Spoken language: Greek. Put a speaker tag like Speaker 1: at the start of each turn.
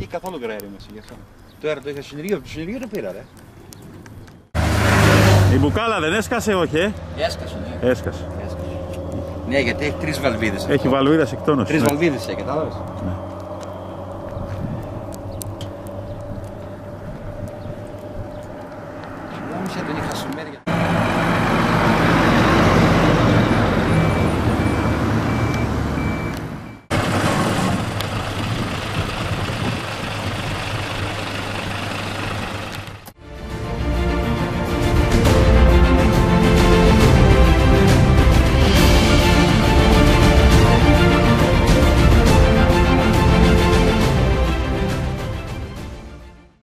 Speaker 1: καθόλου γραίρι μέσα γι' αυτό. Τώρα το είχα συνεργείο, το συνεργείο το πήρα, ρε.
Speaker 2: Η μπουκάλα δεν έσκασε, όχι,
Speaker 1: Έσκασε, ναι.
Speaker 2: Έσκασε.
Speaker 1: Ναι, γιατί έχει 3 βαλβίδες.
Speaker 2: Έχει βαλβίδα εκτόνωση.
Speaker 1: 3 βαλβίδες έχει, κατάλαβες.
Speaker 2: Ναι.